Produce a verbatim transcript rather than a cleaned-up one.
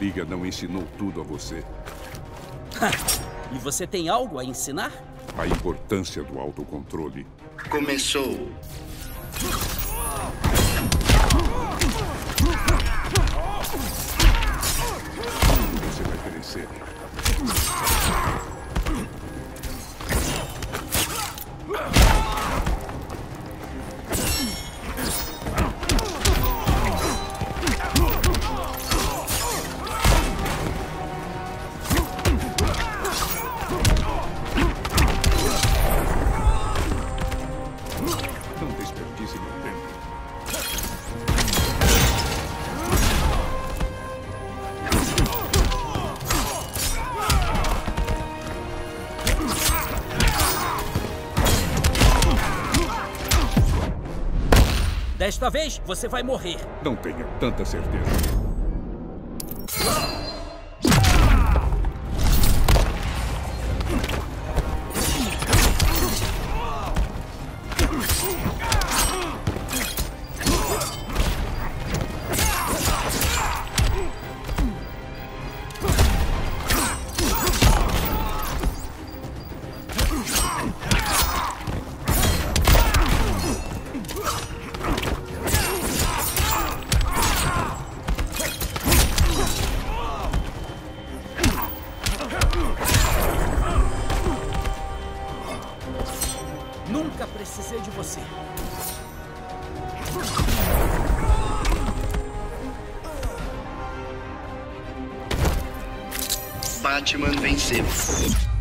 Liga não ensinou tudo a você. E você tem algo a ensinar? A importância do autocontrole. Começou. Você vai crescer. Não desperdice meu tempo. Desta vez, você vai morrer. Não tenha tanta certeza. Nunca precisei de você. Batman venceu.